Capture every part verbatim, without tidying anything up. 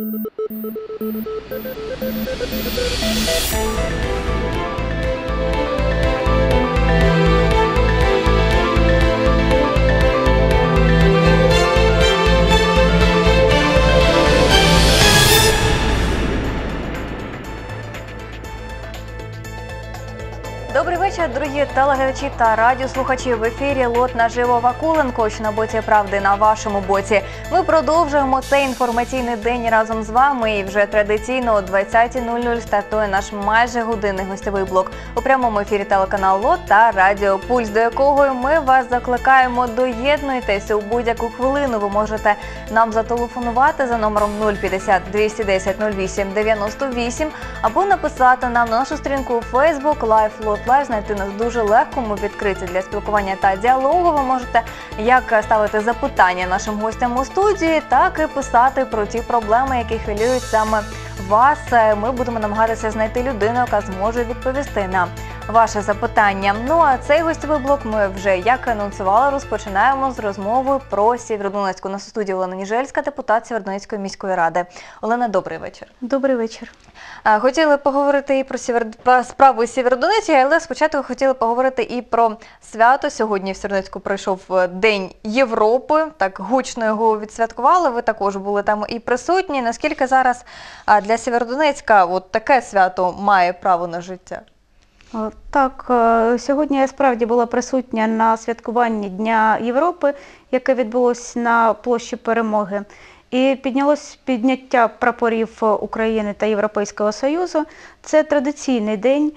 Добрий вечір, дорогі телеглядачі та радіослухачі. В ефірі «Лот наживо» Вакуленко, що на боці правди, на вашому боці. Ми продовжуємо цей інформаційний день разом з вами. І вже традиційно о двадцятій нуль нуль стартує наш майже годинний гостьовий блок. У прямому ефірі телеканал «Лот» та Радіо Пульс, до якого ми вас закликаємо: доєднуйтеся у будь-яку хвилину. Ви можете нам зателефонувати за номером нуль п'ятдесят двісті десять нуль вісім дев'яносто вісім або написати нам на нашу сторінку у Facebook Live Лот Лайв. Знайти нас дуже легко, ми відкриті для спілкування та діалогу. Ви можете як ставити запитання нашим гостям у студії, так і писати про ті проблеми, які хвилюють саме вас. Ми будемо намагатися знайти людину, яка зможе відповісти на ваше запитання. Ну а цей гостєвий блок ми вже, як анонсували, розпочинаємо з розмови про Сєвєродонецьку. На студії Олена Ніжельська, депутат Сєвєродонецької міської ради. Олена, добрий вечір. Добрий вечір. Хотіли поговорити і про Сєвєр... справу Сєвєродонецька, але спочатку хотіли поговорити і про свято. Сьогодні в Сєвєродонецьку пройшов День Європи, так гучно його відсвяткували, ви також були там і присутні. Наскільки зараз для Сєвєродонецька от таке свято має право на життя? Так, сьогодні я справді була присутня на святкуванні Дня Європи, яке відбулося на площі Перемоги. І піднялось підняття прапорів України та Європейського Союзу. Це традиційний день.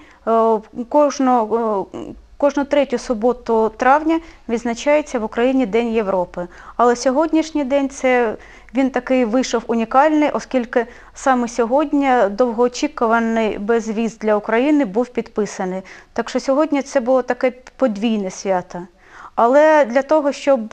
Кожного, кожну третю суботу травня відзначається в Україні День Європи. Але сьогоднішній день це він такий вийшов унікальний, оскільки саме сьогодні довгоочікуваний безвіз для України був підписаний. Так що сьогодні це було таке подвійне свято. Але для того, щоб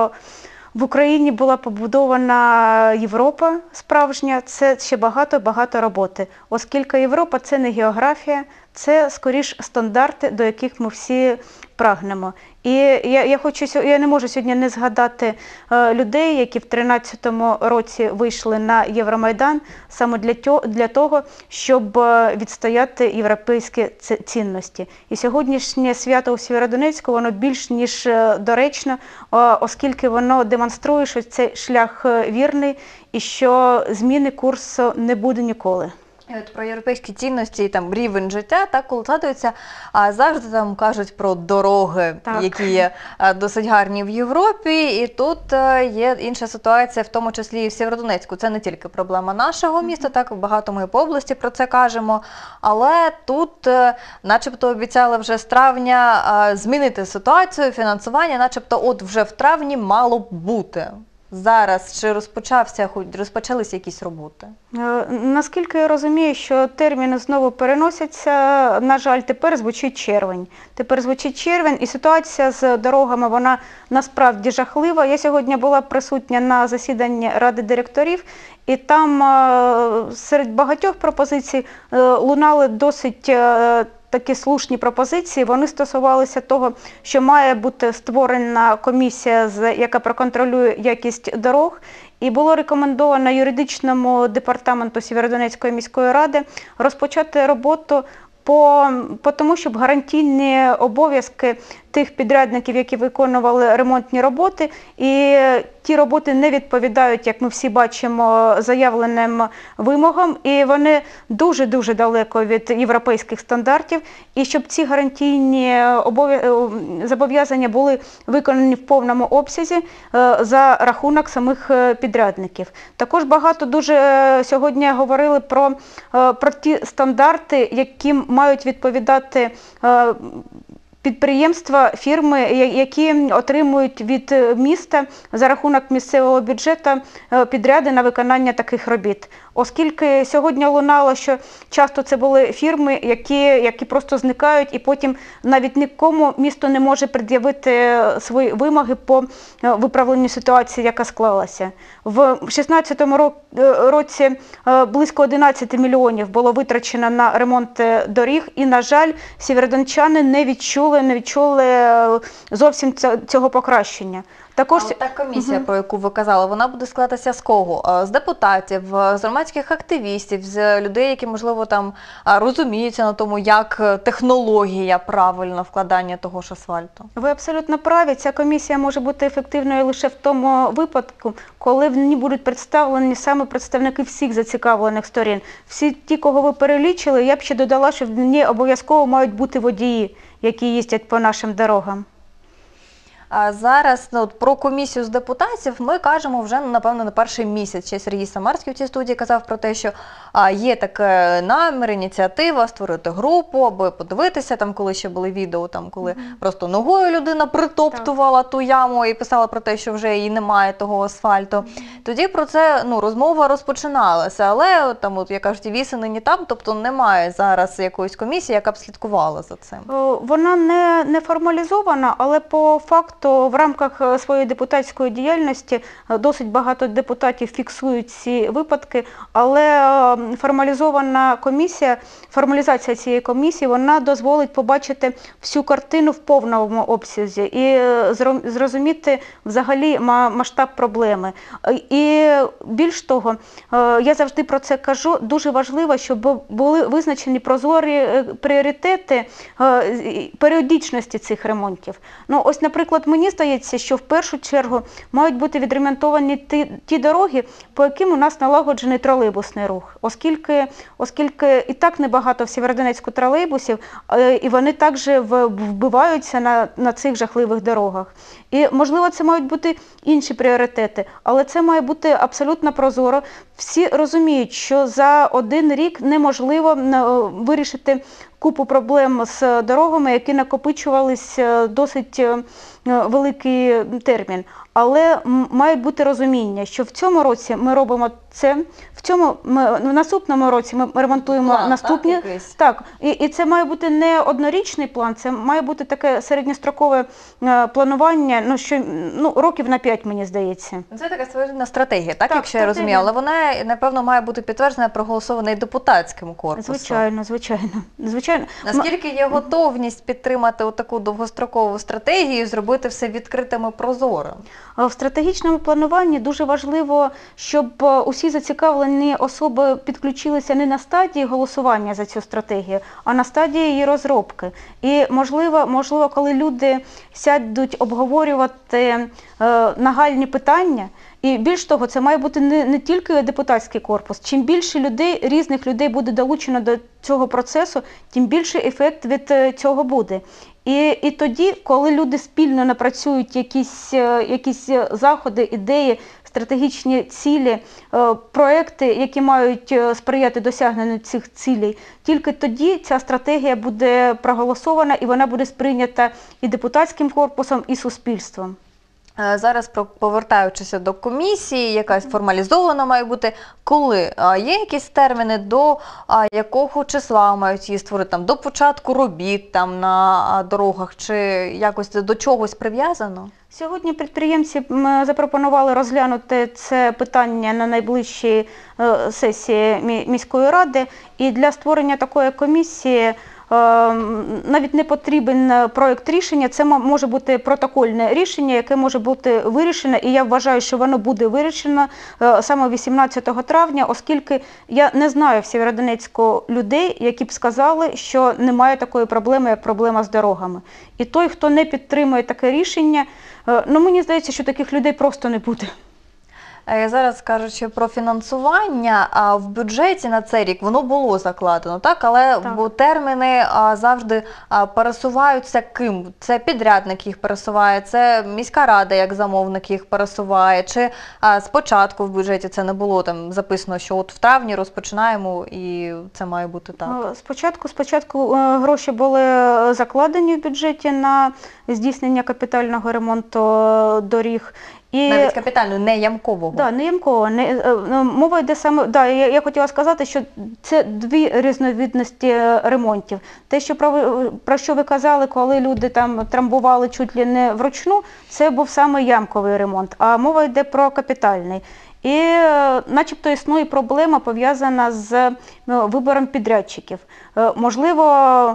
в Україні була побудована Європа справжня, це ще багато-багато роботи. Оскільки Європа – це не географія, це, скоріш, стандарти, до яких ми всі прагнемо. І я, я, хочу, я не можу сьогодні не згадати е, людей, які в тринадцятому році вийшли на Євромайдан саме для, тьо, для того, щоб відстояти європейські цінності. І сьогоднішнє свято у Сєвєродонецьку, воно більш ніж доречно, е, оскільки воно демонструє, що цей шлях вірний і що зміни курсу не буде ніколи. І от про європейські цінності і там рівень життя, так, коли згадується, а завжди там кажуть про дороги, так, які є досить гарні в Європі, і тут є інша ситуація, в тому числі і в Сєвєродонецьку. Це не тільки проблема нашого міста, так, багато ми по області про це кажемо, але тут начебто обіцяли вже з травня змінити ситуацію, фінансування, начебто от вже в травні мало б бути. Зараз чи розпочався, розпочалися якісь роботи? Наскільки я розумію, що терміни знову переносяться, на жаль, тепер звучить червень. Тепер звучить червень, і ситуація з дорогами, вона насправді жахлива. Я сьогодні була присутня на засіданні Ради директорів, і там серед багатьох пропозицій лунали досить такі слушні пропозиції. Вони стосувалися того, що має бути створена комісія, яка проконтролює якість дорог. І було рекомендовано юридичному департаменту Сєвєродонецької міської ради розпочати роботу по, по тому, щоб гарантійні обов'язки тих підрядників, які виконували ремонтні роботи, і ті роботи не відповідають, як ми всі бачимо, заявленим вимогам, і вони дуже-дуже далеко від європейських стандартів, і щоб ці гарантійні зобов'язання були виконані в повному обсязі за рахунок самих підрядників. Також багато дуже сьогодні говорили про, про ті стандарти, яким мають відповідати підприємства, фірми, які отримують від міста за рахунок місцевого бюджету підряди на виконання таких робіт. Оскільки сьогодні лунало, що часто це були фірми, які, які просто зникають, і потім навіть нікому місто не може пред'явити свої вимоги по виправленню ситуації, яка склалася. В дві тисячі шістнадцятому році близько одинадцяти мільйонів було витрачено на ремонт доріг, і, на жаль, сєвєродончани не відчули, не відчули зовсім цього покращення. Також А от та комісія, про яку ви казали, вона буде складатися з кого? А, З депутатів, з громадських активістів, з людей, які, можливо, там а, розуміються на тому, як технологія правильно вкладання того ж асфальту? Ви абсолютно праві. Ця комісія може бути ефективною лише в тому випадку, коли в ній будуть представлені саме представники всіх зацікавлених сторін. Всі ті, кого ви перелічили, я б ще додала, що в ній обов'язково мають бути водії, які їздять по нашим дорогам. А зараз ну, от про комісію з депутатів ми кажемо вже, напевно, на перший місяць. Ще Сергій Самарський в цій студії казав про те, що а, є таке намір, ініціатива створити групу, аби подивитися, там, коли ще були відео, там, коли mm-hmm. просто ногою людина притоптувала так. ту яму і писала про те, що вже її немає, того асфальту. Mm-hmm. Тоді про це ну, розмова розпочиналася, але там, от, як кажуть, віси нині там, тобто немає зараз якоїсь комісії, яка б слідкувала за цим. Вона не, не формалізована, але по факту то в рамках своєї депутатської діяльності досить багато депутатів фіксують ці випадки, але формалізована комісія, формалізація цієї комісії, вона дозволить побачити всю картину в повному обсязі і зрозуміти взагалі масштаб проблеми. І більш того, я завжди про це кажу, дуже важливо, щоб були визначені прозорі пріоритети періодичності цих ремонтів. Ну, ось, наприклад, мені здається, що в першу чергу мають бути відремонтовані ті, ті дороги, по яким у нас налагоджений тролейбусний рух, оскільки, оскільки і так небагато в Сєвєродонецьку тролейбусів, і вони також вбиваються на, на цих жахливих дорогах. І, можливо, це мають бути інші пріоритети, але це має бути абсолютно прозоро. Всі розуміють, що за один рік неможливо вирішити купу проблем з дорогами, які накопичувались досить великий термін. Але має бути розуміння, що в цьому році ми робимо це, в цьому ми, в наступному році ми ремонтуємо план, наступні. Так, так і, і це має бути не однорічний план, це має бути таке середньострокове планування, ну, що, ну, років на п'ять, мені здається. Це така своєрідна стратегія, так, так якщо стратегія. Я розумію, але вона, напевно, має бути підтверджена, проголосована і депутатським корпусом. Звичайно, звичайно. звичайно. Наскільки є готовність підтримати таку довгострокову стратегію і зробити все відкритим і прозорим? В стратегічному плануванні дуже важливо, щоб усі зацікавлені особи підключилися не на стадії голосування за цю стратегію, а на стадії її розробки. І можливо, можливо, коли люди сядуть обговорювати е, нагальні питання, і більш того, це має бути не, не тільки депутатський корпус. Чим більше людей, різних людей буде долучено до цього процесу, тим більший ефект від цього буде. І, і тоді, коли люди спільно напрацюють якісь, якісь заходи, ідеї, стратегічні цілі, проекти, які мають сприяти досягненню цих цілей, тільки тоді ця стратегія буде проголосована і вона буде сприйнята і депутатським корпусом, і суспільством. Зараз, повертаючися до комісії, якась формалізована має бути, коли? Є якісь терміни, до якого числа мають її створити? Там, до початку робіт там, на дорогах, чи якось до чогось прив'язано? Сьогодні підприємці запропонували розглянути це питання на найближчій сесії міської ради. І для створення такої комісії навіть не потрібен проєкт рішення, це може бути протокольне рішення, яке може бути вирішено, і я вважаю, що воно буде вирішено саме вісімнадцятого травня, оскільки я не знаю в Сєвєродонецьку людей, які б сказали, що немає такої проблеми, як проблема з дорогами. І той, хто не підтримує таке рішення, ну мені здається, що таких людей просто не буде. Зараз, кажучи про фінансування, в бюджеті на цей рік воно було закладено, так? Але так. терміни завжди пересуваються ким? Це підрядник їх пересуває, це міська рада як замовник їх пересуває, чи спочатку в бюджеті це не було там записано, що от в травні розпочинаємо і це має бути так? Спочатку, спочатку гроші були закладені в бюджеті на здійснення капітального ремонту доріг. І, навіть капітально, не ямкового. Так, да, не ямкового. Не, мова йде саме, да, я, я хотіла сказати, що це дві різновидності ремонтів. Те, що про, про що ви казали, коли люди там трамбували чуть ли не вручну, це був саме ямковий ремонт, а мова йде про капітальний. І начебто існує проблема, пов'язана з вибором підрядчиків. Можливо,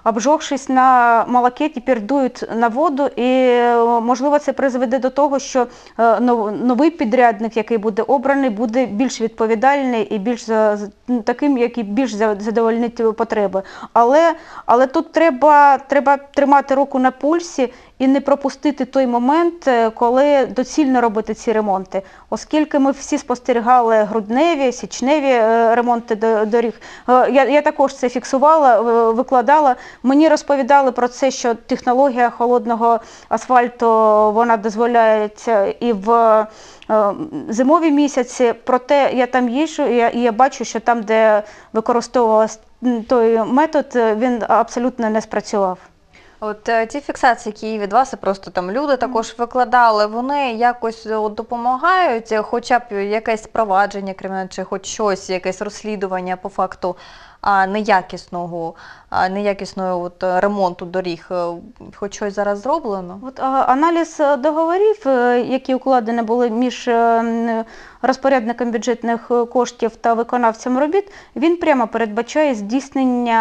обжогшись на молоке, тепер дують на воду, і, можливо, це призведе до того, що новий підрядник, який буде обраний, буде більш відповідальний і більш таким, який більш задовольнить потреби. Але, але тут треба, треба тримати руку на пульсі і не пропустити той момент, коли доцільно робити ці ремонти. Оскільки ми всі спостерігали грудневі, січневі ремонти доріг, я, я також це фіксувала, викладала. Мені розповідали про це, що технологія холодного асфальту, вона дозволяє і в зимові місяці. Проте я там їжджу і я, і я бачу, що там, де використовувався той метод, він абсолютно не спрацював. От ті фіксації, які від вас, і просто там люди також викладали, вони якось от допомагають, хоча б якесь провадження кримінальне, чи хоч щось, якесь розслідування по факту а, неякісного, а, неякісного от, ремонту доріг, хоч щось зараз зроблено? От, а, аналіз договорів, які укладені були між розпорядником бюджетних коштів та виконавцем робіт, він прямо передбачає здійснення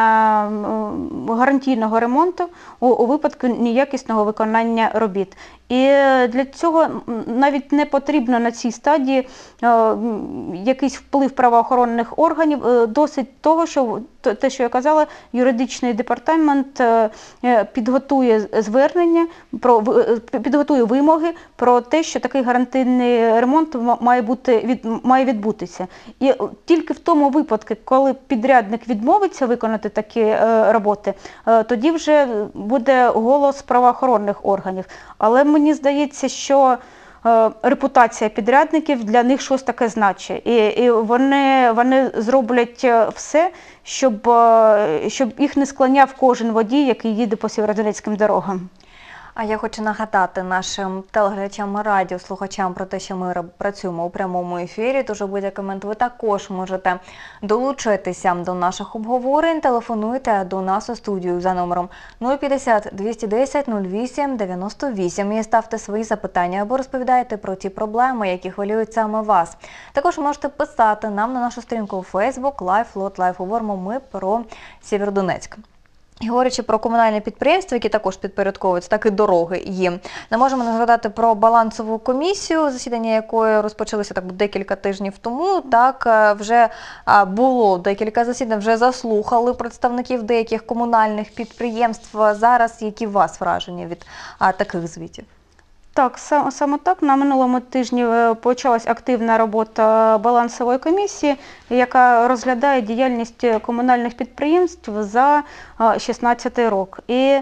гарантійного ремонту у, у випадку неякісного виконання робіт. І для цього навіть не потрібно на цій стадії е, якийсь вплив правоохоронних органів, е, досить того, що те, що я казала, юридичний департамент е, підготує звернення, про, е, підготує вимоги про те, що такий гарантійний ремонт має бути від, має відбутися. І тільки в тому випадку, коли підрядник відмовиться виконати такі е, роботи, е, тоді вже буде голос правоохоронних органів. Але мені здається, що е, репутація підрядників для них щось таке значить. І, і вони, вони зроблять все, щоб, е, щоб їх не склоняв кожен водій, який їде по сєвєродонецьким дорогам. А я хочу нагадати нашим телеглядачам, радіослухачам про те, що ми працюємо у прямому ефірі, тож у будь-який момент ви також можете долучитися до наших обговорень. Телефонуйте до нас у студію за номером нуль п'ятдесят двісті десять нуль вісім дев'яносто вісім і ставте свої запитання або розповідайте про ті проблеми, які хвилюють саме вас. Також можете писати нам на нашу сторінку у Facebook Live Lot Live. Говоримо ми про Сєвєродонецьк. І говорячи про комунальні підприємства, які також підпорядковуються, так і дороги їм, не можемо не згадати про балансову комісію, засідання якої розпочалося так декілька тижнів тому. Так, вже було декілька засідань, вже заслухали представників деяких комунальних підприємств. Зараз які у вас враження від а, таких звітів? Так, саме так. На минулому тижні почалась активна робота балансової комісії, яка розглядає діяльність комунальних підприємств за шістнадцятий рік. І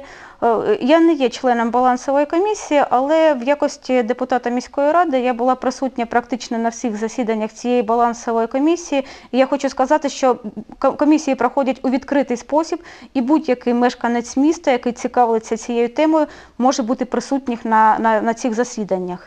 я не є членом балансової комісії, але в якості депутата міської ради я була присутня практично на всіх засіданнях цієї балансової комісії. І я хочу сказати, що комісії проходять у відкритий спосіб, і будь-який мешканець міста, який цікавиться цією темою, може бути присутнім на, на, на цих засіданнях.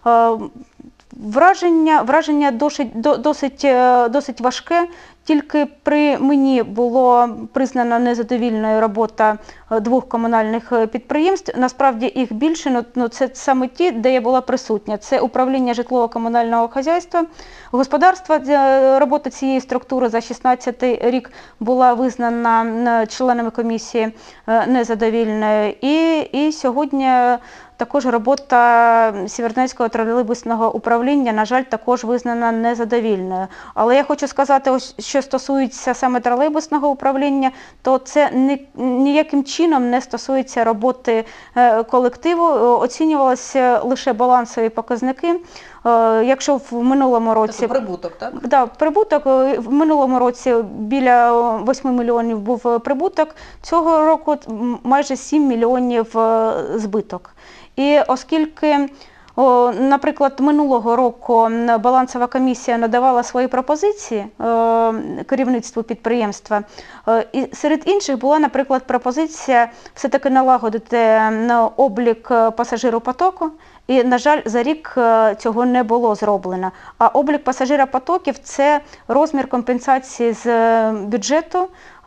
Враження, враження досить, досить, досить важке. Тільки при мені було признано незадовільною робота двох комунальних підприємств. Насправді їх більше, ну це саме ті, де я була присутня. Це управління житлово-комунального хазяйства, господарства. Робота цієї структури за шістнадцятий рік була визнана членами комісії незадовільною. І, і сьогодні також робота Сєвєродонецького тролейбусного управління, на жаль, також визнана незадовільною. Але я хочу сказати, ось, що стосується саме тролейбусного управління, то це ні, ніяким чином не стосується роботи колективу, оцінювалися лише балансові показники. Якщо в минулому році... Це прибуток, так? Да, прибуток. В минулому році біля восьми мільйонів був прибуток, цього року майже сім мільйонів збиток. І оскільки, о, наприклад, минулого року балансова комісія надавала свої пропозиції о, керівництву підприємства, о, і серед інших була, наприклад, пропозиція все-таки налагодити облік пасажиропотоку. І, на жаль, за рік цього не було зроблено. А облік пасажиропотоків – це розмір компенсації з бюджету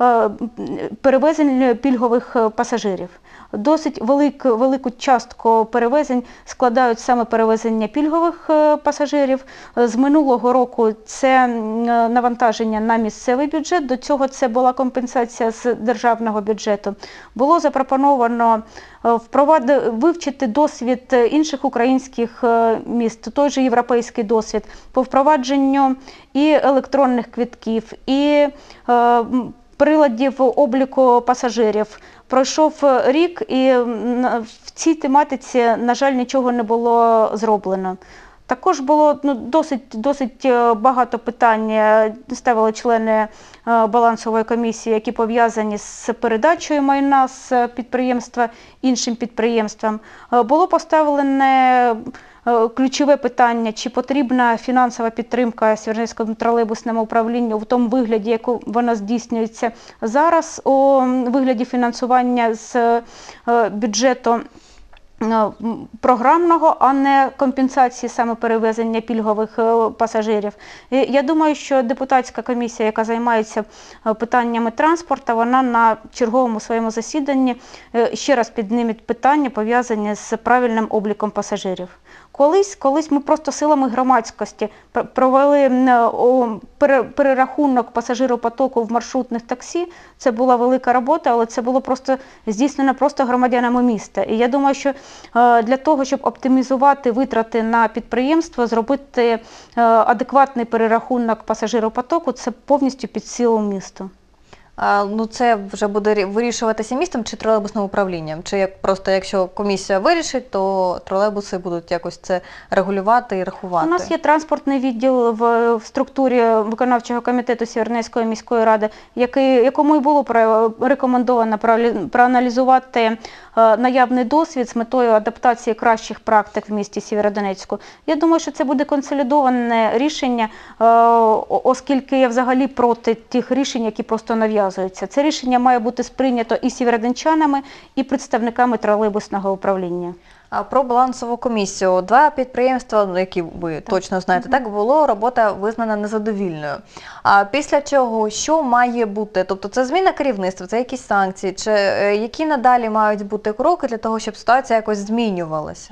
е, перевезень пільгових пасажирів. Досить велик, велику частку перевезень складають саме перевезення пільгових пасажирів. З минулого року це навантаження на місцевий бюджет, до цього це була компенсація з державного бюджету. Було запропоновано впровади, вивчити досвід інших українських міст, той же європейський досвід, по впровадженню і електронних квитків, і е, приладів обліку пасажирів. Пройшов рік, і в цій тематиці, на жаль, нічого не було зроблено. Також було ну, досить, досить багато питань, ставили члени балансової комісії, які пов'язані з передачею майна з підприємства іншим підприємствам. Було поставлене ключове питання, чи потрібна фінансова підтримка Сєвєродонецькому тролейбусному управлінню в тому вигляді, яку вона здійснюється зараз, у вигляді фінансування з бюджету програмного, а не компенсації саме перевезення пільгових пасажирів. Я думаю, що депутатська комісія, яка займається питаннями транспорту, вона на черговому своєму засіданні ще раз підніметь питання, пов'язані з правильним обліком пасажирів. Колись, колись ми просто силами громадськості провели перерахунок пасажиропотоку в маршрутних таксі. Це була велика робота, але це було просто здійснено просто громадянами міста. І я думаю, що для того, щоб оптимізувати витрати на підприємство, зробити адекватний перерахунок пасажиропотоку, це повністю під силу місту. А, ну, це вже буде вирішуватися містом чи тролейбусним управлінням? Чи як просто якщо комісія вирішить, то тролейбуси будуть якось це регулювати і рахувати? У нас є транспортний відділ в, в структурі виконавчого комітету Сєвєродонецької міської ради, який, якому і було рекомендовано проаналізувати наявний досвід з метою адаптації кращих практик в місті Сєвєродонецьку. Я думаю, що це буде консолідоване рішення, оскільки я взагалі проти тих рішень, які просто нав'язуються. Це рішення має бути сприйнято і сєвєродончанами, і представниками тролейбусного управління. А про балансову комісію. Два підприємства, які ви так. точно знаєте, так, було робота визнана незадовільною. А після чого, що має бути? Тобто це зміна керівництва, це якісь санкції, чи які надалі мають бути кроки для того, щоб ситуація якось змінювалася?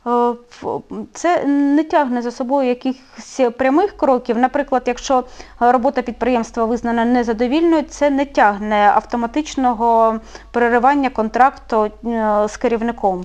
Це не тягне за собою якихось прямих кроків. Наприклад, якщо робота підприємства визнана незадовільною, це не тягне автоматичного переривання контракту з керівником.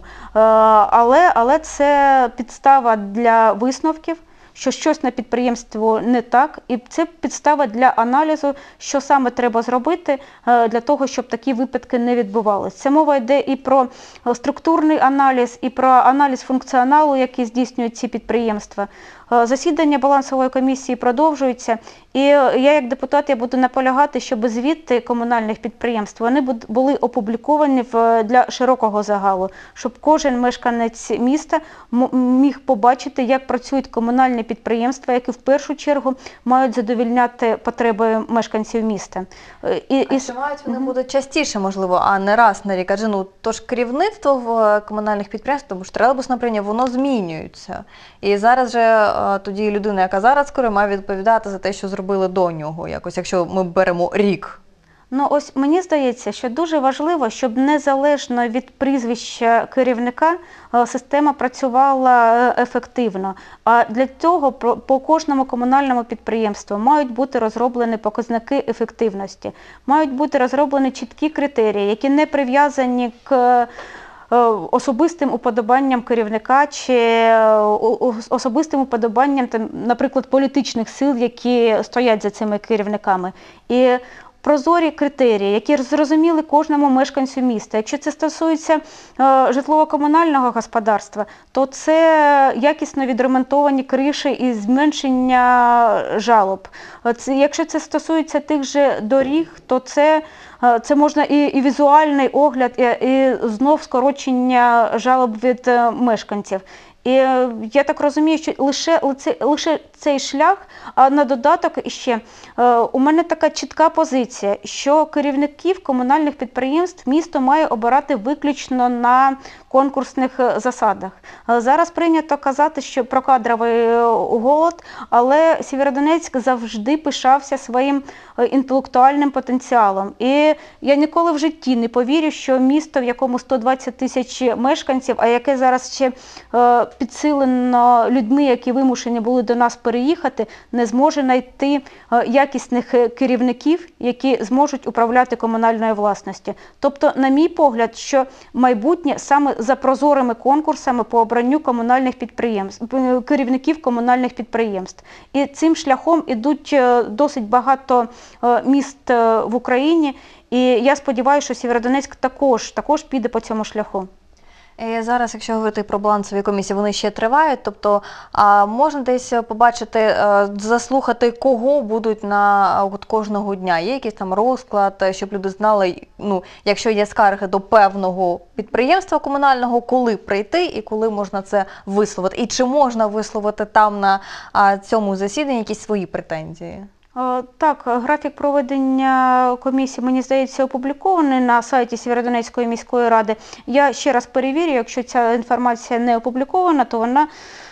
Але, але це підстава для висновків, що щось на підприємстві не так, і це підстава для аналізу, що саме треба зробити для того, щоб такі випадки не відбувалися. Це мова йде і про структурний аналіз, і про аналіз функціоналу, який здійснюють ці підприємства. Засідання балансової комісії продовжується, і я як депутат я буду наполягати, щоб звіти комунальних підприємств вони були опубліковані для широкого загалу, щоб кожен мешканець міста міг побачити, як працюють комунальні підприємства, які в першу чергу мають задовольняти потреби мешканців міста. І, а і... чи мають вони mm-hmm. будуть частіше, можливо, а не раз на рік? Адже ну, тож керівництво в комунальних підприємствах, тому що тролейбусне управління, воно змінюється. І зараз же тоді людина, яка зараз керує, має відповідати за те, що зробили до нього, якось, якщо ми беремо рік. Ну ось мені здається, що дуже важливо, щоб незалежно від прізвища керівника система працювала ефективно. А для цього по кожному комунальному підприємству мають бути розроблені показники ефективності, мають бути розроблені чіткі критерії, які не прив'язані к особистим уподобанням керівника чи особистим уподобанням, наприклад, політичних сил, які стоять за цими керівниками. І прозорі критерії, які зрозуміли кожному мешканцю міста. Якщо це стосується е, житлово-комунального господарства, то це якісно відремонтовані криші і зменшення жалоб. Це, якщо це стосується тих же доріг, то це, е, це можна і, і візуальний огляд, і, і знов скорочення жалоб від е, мешканців. І е, я так розумію, що лише, лише, лише цей шлях, а на додаток ще е, у мене така чітка позиція, що керівників комунальних підприємств місто має обирати виключно на конкурсних засадах. Зараз прийнято казати, що про кадровий голод, але Сєвєродонецьк завжди пишався своїм інтелектуальним потенціалом. І я ніколи в житті не повірю, що місто, в якому сто двадцять тисяч мешканців, а яке зараз ще підсилено людьми, які вимушені були до нас переїхати, не зможе знайти якісних керівників, які зможуть управляти комунальною власністю. Тобто, на мій погляд, що майбутнє саме за прозорими конкурсами по обранню комунальних підприємств, керівників комунальних підприємств. І цим шляхом ідуть досить багато міст в Україні. І я сподіваюся, що Сєвєродонецьк також, також піде по цьому шляху. І зараз, якщо говорити про балансові комісії, вони ще тривають, тобто а, можна десь побачити, а, заслухати, кого будуть на от, кожного дня? Є якийсь там розклад, щоб люди знали, ну, якщо є скарги до певного підприємства комунального, коли прийти і коли можна це висловити? І чи можна висловити там на а, цьому засіданні якісь свої претензії? Так, графік проведення комісії, мені здається, опублікований на сайті Сєвєродонецької міської ради. Я ще раз перевірю, якщо ця інформація не опублікована, то вона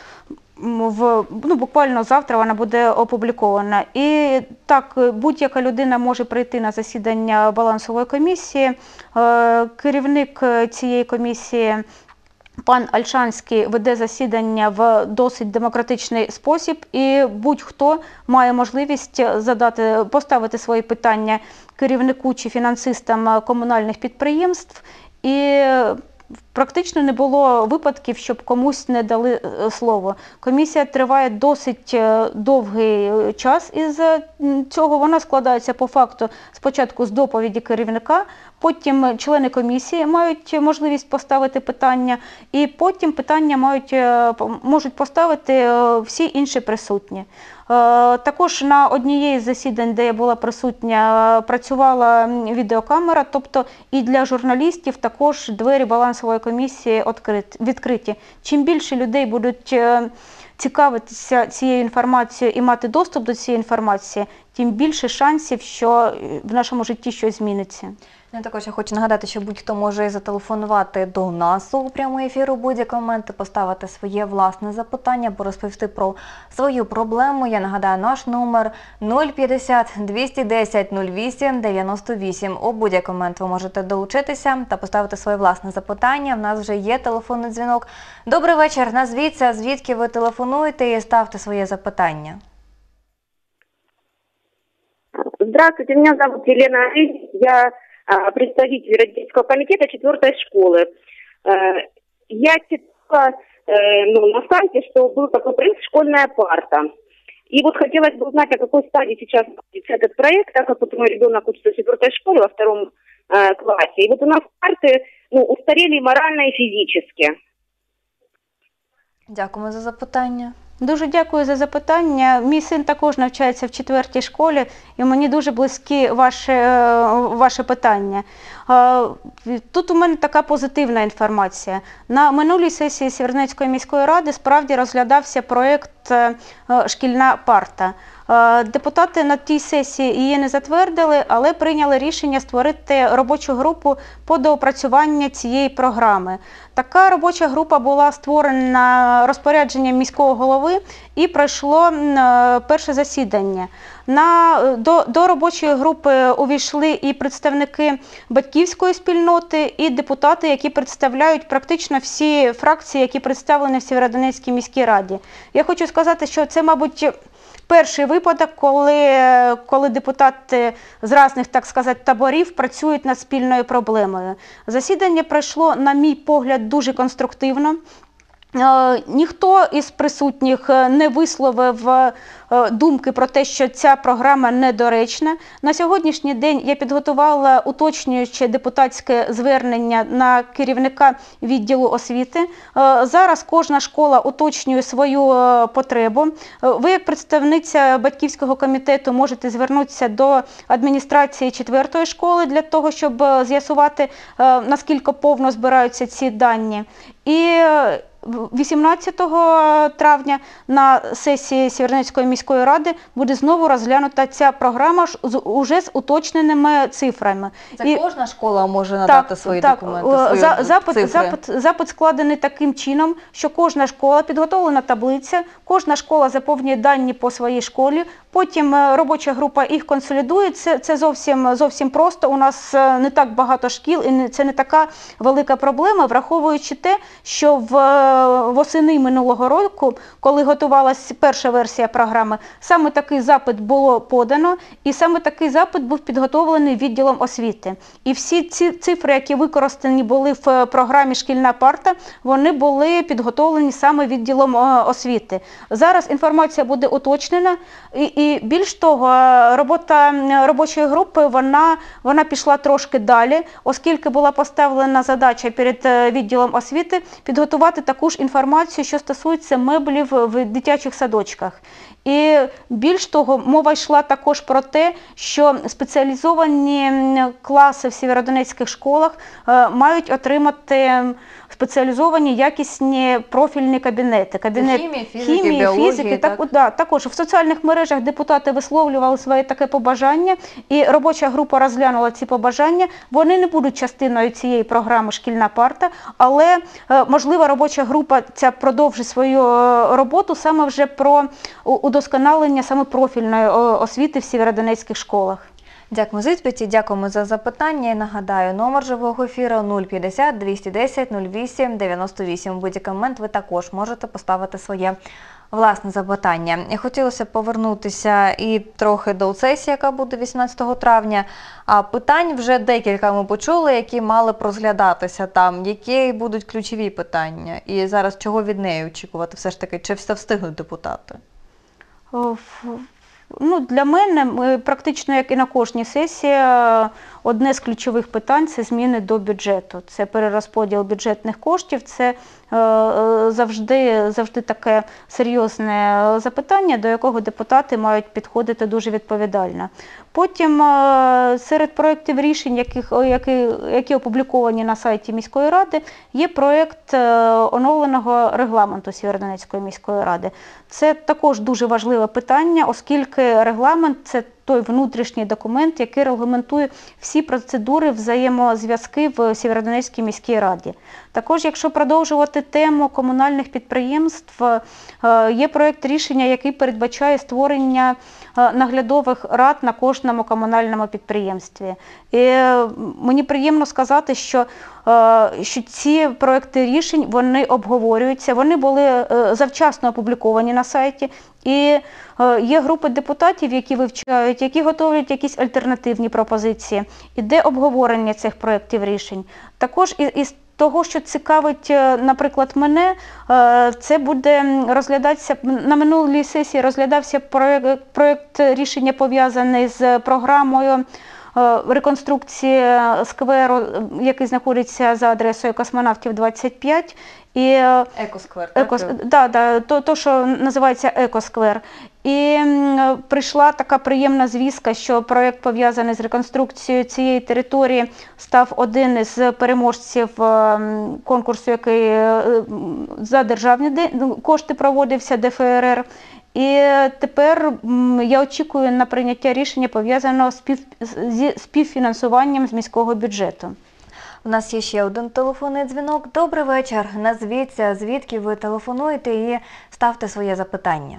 в, ну, буквально завтра вона буде опублікована. І так, будь-яка людина може прийти на засідання балансової комісії. Керівник цієї комісії пан Альшанський веде засідання в досить демократичний спосіб, і будь-хто має можливість задати, поставити свої питання керівнику чи фінансистам комунальних підприємств. І практично не було випадків, щоб комусь не дали слово. Комісія триває досить довгий час із цього. Вона складається по факту спочатку з доповіді керівника, потім члени комісії мають можливість поставити питання, і потім питання мають, можуть поставити всі інші присутні. Також на однієї з засідань, де я була присутня, працювала відеокамера, тобто і для журналістів також двері балансової комісії відкриті. Чим більше людей будуть цікавитися цією інформацією і мати доступ до цієї інформації, тим більше шансів, що в нашому житті щось зміниться. Я також я хочу нагадати, що будь-хто може зателефонувати до нас у прямий ефір у будь-який момент, поставити своє власне запитання або розповісти про свою проблему. Я нагадаю, наш номер нуль п'ятдесят двісті десять нуль вісім дев'яносто вісім. У будь-який момент ви можете долучитися та поставити своє власне запитання. В нас вже є телефонний дзвінок. Добрий вечір, назвіться, звідки ви телефонуєте, і ставте своє запитання. Здравствуйте, меня зовут Елена. Я представитель родительского комитета четвертой школы. Я читала ну, на сайте, что был такой проект «Школьная парта». И вот хотелось бы узнать, о какой стадии сейчас находится этот проект, так как вот мой ребенок учится в четвертой школе во втором э, классе. И вот у нас парты ну, устарели морально и физически. Дякуємо за запитання. Дуже дякую за запитання. Мій син також навчається в четвертій школі, і мені дуже близькі ваше, ваше питання. Тут у мене така позитивна інформація. На минулій сесії Сєвєродонецької міської ради справді розглядався проєкт «Шкільна парта». Депутати на тій сесії її не затвердили, але прийняли рішення створити робочу групу по доопрацюванню цієї програми. Така робоча група була створена розпорядженням міського голови і пройшло перше засідання. На, до, до робочої групи увійшли і представники батьківської спільноти, і депутати, які представляють практично всі фракції, які представлені в Сєвєродонецькій міській раді. Я хочу сказати, що це, мабуть, перший випадок, коли, коли депутати з різних, так сказати, таборів працюють над спільною проблемою. Засідання пройшло, на мій погляд, дуже конструктивно. Ніхто із присутніх не висловив думки про те, що ця програма недоречна. На сьогоднішній день я підготувала уточнююче депутатське звернення на керівника відділу освіти. Зараз кожна школа уточнює свою потребу. Ви, як представниця батьківського комітету, можете звернутися до адміністрації четвертої школи для того, щоб з'ясувати, наскільки повно збираються ці дані. І вісімнадцятого травня на сесії Сєвєродонецької міської ради буде знову розглянута ця програма ж з- уже з уточненими цифрами. Це І- кожна школа може надати свої документи, О, свої за- запит, цифри? запит, запит складений таким чином, що кожна школа, підготовлена таблиця, кожна школа заповнює дані по своїй школі, потім е, робоча група їх консолідує. Це, це зовсім, зовсім просто. У нас е, не так багато шкіл і не- це не така велика проблема, враховуючи те, що в, е, восени минулого року, коли готувалася перша версія програми, саме такий запит було подано, і саме такий запит був підготовлений відділом освіти. І всі ці цифри, які використані були в е, програмі «Шкільна парта», вони були підготовлені саме відділом е, освіти. Зараз інформація буде уточнена, і, і більш того, е, робота м, робочої групи, вона, вона пішла трошки далі, оскільки була поставлена задача перед е, відділом освіти підготувати таку ж інформацію, що стосується меблів в дитячих садочках. І більш того, мова йшла також про те, що спеціалізовані м, класи в сєвєродонецьких школах е, мають отримати м, спеціалізовані якісні профільні кабінети. Кабінет хімії, фізики, біології, фізики. так? Так, да, також в соціальних мережах депутати висловлювали своє таке побажання, і робоча група розглянула ці побажання. Вони не будуть частиною цієї програми «Шкільна парта», але, е, можливо, робоча група ця продовжить свою е, роботу саме вже про у- удосконалення саме профільної е, освіти в сєвєродонецьких школах. Дякуємо за відповіді, дякуємо за запитання. І нагадаю, номер живого ефіру нуль п'ятдесят двісті десять нуль вісім дев'яносто вісім. У будь-який момент ви також можете поставити своє власне запитання. І хотілося б повернутися і трохи до сесії, яка буде вісімнадцятого травня. А питань вже декілька ми почули, які мали б розглядатися там. Які будуть ключові питання? І зараз чого від неї очікувати все ж таки? Чи все встигнуть депутати? О, ф- Ну, для мене, ми, практично як і на кожній сесії, е, одне з ключових питань – це зміни до бюджету. Це перерозподіл бюджетних коштів, це е, е, завжди, завжди таке серйозне запитання, до якого депутати мають підходити дуже відповідально. Потім е, серед проєктів рішень, яких, які, які опубліковані на сайті міської ради, є проєкт е, оновленого регламенту Сєвєродонецької міської ради. Це також дуже важливе питання, оскільки регламент – це той внутрішній документ, який регламентує всі процедури взаємозв'язки в Сєвєродонецькій міській раді. Також, якщо продовжувати тему комунальних підприємств, е, є проєкт рішення, який передбачає створення е, наглядових рад на кожному комунальному підприємстві. І е, мені приємно сказати, що, е, що ці проєкти рішень, вони обговорюються, вони були е, завчасно опубліковані на сайті, і е, є групи депутатів, які вивчають, які готують якісь альтернативні пропозиції. Іде обговорення цих проєктів рішень. Також і- із того, що цікавить, е, наприклад, мене, е, це буде розглядатися, на минулій сесії розглядався проєкт, проєкт рішення, пов'язаний з програмою е, реконструкції скверу, який знаходиться за адресою Космонавтів двадцять п'ять. І е, Екосквер, так? Екос, да, да, то, то, що називається екосквер. І м, прийшла така приємна звістка, що проєкт, пов'язаний з реконструкцією цієї території, став один із переможців ем, конкурсу, який е, м, за державні де- ну, кошти проводився, Де Фе Ер Ер. І тепер м, я очікую на прийняття рішення, пов'язаного з спів, зі співфінансуванням з міського бюджету. У нас є ще один телефонний дзвінок. Добрий вечір. Назвіться, звідки ви телефонуєте, і ставте своє запитання.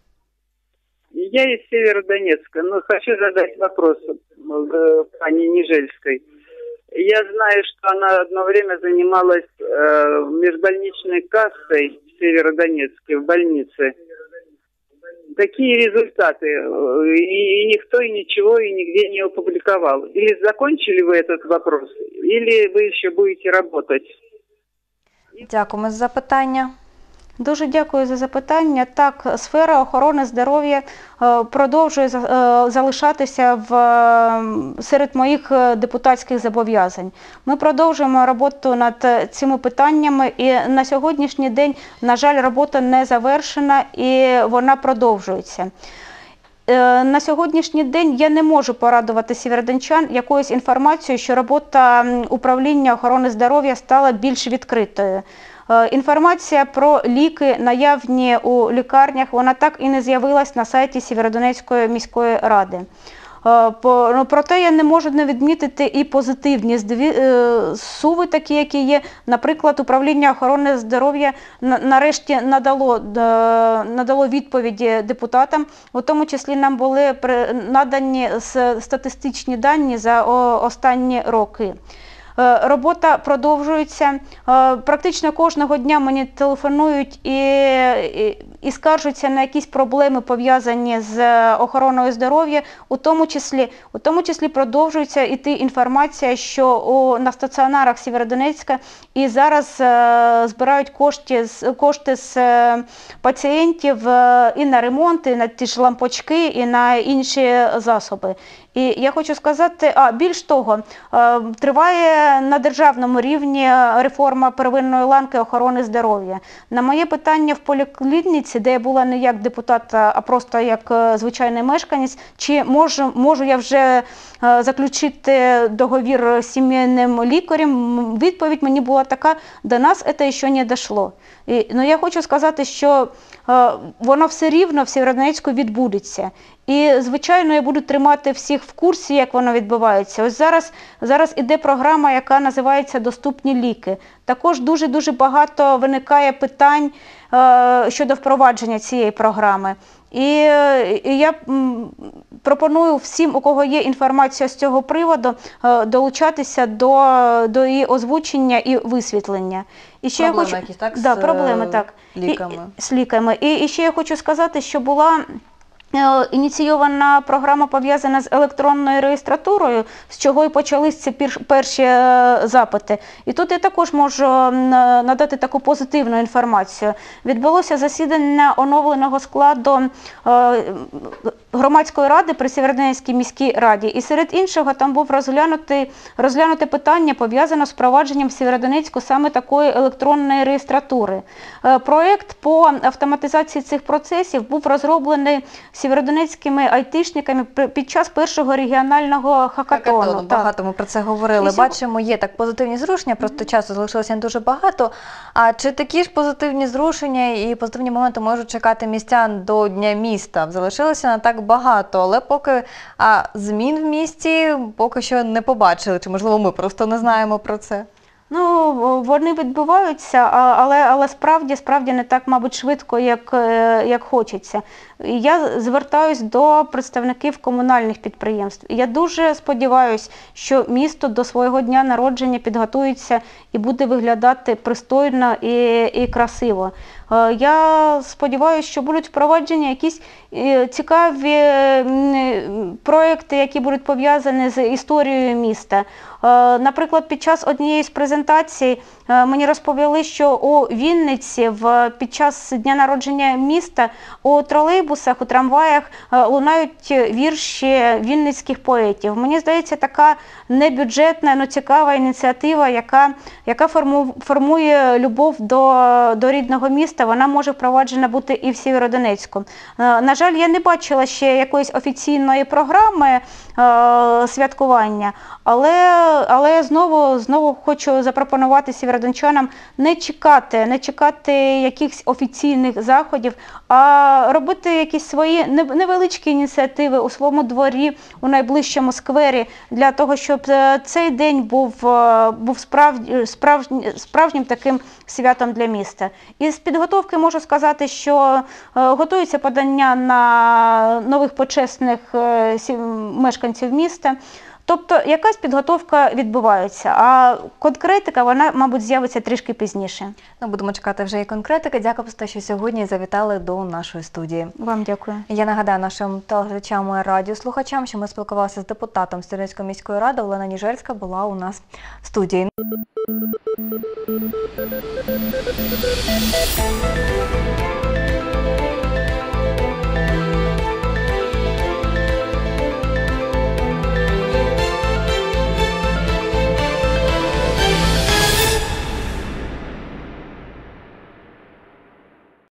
Я из Северодонецка, но хочу задать вопрос э, пане Нежельской. Я знаю, что она одно время занималась э, межбольничной кассой в Северодонецке, в больнице. Какие результаты? И, и никто и ничего и нигде не опубликовал. Или закончили вы этот вопрос, или вы еще будете работать? Дякуємо за запитання. Дуже дякую за запитання. Так, сфера охорони здоров'я е, продовжує за- е, залишатися в, е, серед моїх е, депутатських зобов'язань. Ми продовжуємо роботу над е, цими питаннями, і на сьогоднішній день, на жаль, робота не завершена і вона продовжується. Е, На сьогоднішній день я не можу порадувати сєвєродончан якоюсь інформацією, що робота м, управління охорони здоров'я стала більш відкритою. Е, Інформація про ліки, наявні у лікарнях, вона так і не з'явилась на сайті Сєвєродонецької міської ради. Е, по- ну, Проте я не можу не відмітити і позитивні здві- е, суви, такі, які є. Наприклад, управління охорони здоров'я на- нарешті надало, е, надало відповіді депутатам, у тому числі нам були при- надані с- статистичні дані за о- останні роки. Е, Робота продовжується. Е, Практично кожного дня мені телефонують і, і, і скаржуться на якісь проблеми, пов'язані з охороною здоров'я. У тому числі, у тому числі продовжується йти інформація, що у, на стаціонарах Сєвєродонецька і зараз е, збирають кошти, з- кошти з е, пацієнтів е, і на ремонт, і на ті ж лампочки, і на інші засоби. І я хочу сказати, а більш того, е, триває на державному рівні реформа первинної ланки охорони здоров'я. На моє питання в поліклініці, де я була не як депутат, а просто як е, звичайний мешканець, чи можу, можу я вже е, заключити договір з сімейним лікарем, м, відповідь мені була така: до нас це ще не дійшло. І, ну, я хочу сказати, що е, воно все рівно в Сєвєродонецьку відбудеться. І, звичайно, я буду тримати всіх в курсі, як воно відбувається. Ось зараз, зараз іде програма, яка називається «Доступні ліки». Також дуже-дуже багато виникає питань е, щодо впровадження цієї програми. І, е, і я м, пропоную всім, у кого є інформація з цього приводу, е, долучатися до, до її озвучення і висвітлення. І ще Проблеми я хочу... якісь, так, да, з, проблеми, е, так. ліками. І, з ліками. І, і ще я хочу сказати, що була е, ініційована програма, пов'язана з електронною реєстратурою, з чого і почались ці пір- перші е, запити. І тут я також можу м, надати таку позитивну інформацію. Відбулося засідання оновленого складу е, громадської ради при Сєвєродонецькій міській раді. І серед іншого там був розглянутий, розглянуте питання, пов'язане з впровадженням в Сєвєродонецьку саме такої електронної реєстратури. Е, Проєкт по автоматизації цих процесів був розроблений сєвєродонецькими айтішниками пр- під час першого регіонального хакатону. Хакатону, Так. багато ми про це говорили. І сьогодні- Бачимо, є так позитивні зрушення, просто часу залишилося не дуже багато. А чи такі ж позитивні зрушення і позитивні моменти можуть чекати містян до Дня міста? Залишилося не так багато, але поки а, змін в місті поки що не побачили. Чи, можливо, ми просто не знаємо про це? Ну, вони відбуваються, а- але, але справді, справді не так, мабуть, швидко, як, е, як хочеться. І я звертаюсь до представників комунальних підприємств. І я дуже сподіваюся, що місто до свого дня народження підготується і буде виглядати пристойно і, і красиво. Е, Я сподіваюся, що будуть впроваджені якісь е, цікаві м, проекти, які будуть пов'язані з історією міста. Е, Наприклад, під час однієї з презентацій е, мені розповіли, що у Вінниці в, під час дня народження міста у тролейбусах, у трамваях е, лунають вірші вінницьких поетів. Мені здається, така небюджетна, але цікава ініціатива, яка, яка форму, формує любов до, до рідного міста, вона може впроваджена бути і в Сєвєродонецьку. Е, На жаль, я не бачила ще якоїсь офіційної програми е, святкування, але, але знову, знову хочу запропонувати сєвєродончанам не чекати, не чекати якихось офіційних заходів, а робити якісь свої нев- невеличкі ініціативи у своєму дворі, у найближчому сквері, для того, щоб е, цей день був, е, був справді, справжні, справжнім таким святом для міста. Із підготовки можу сказати, що е, готується подання на нових почесних е, сі- мешканців міста. Тобто якась підготовка відбувається, а конкретика, вона, мабуть, з'явиться трішки пізніше. Ну, будемо чекати вже і конкретики. Дякую за те, що сьогодні завітали до нашої студії. Вам дякую. Я нагадаю нашим телеглядачам і радіослухачам, що ми спілкувалися з депутатом Сєвєродонецької міської ради. Олена Ніжельська була у нас в студії.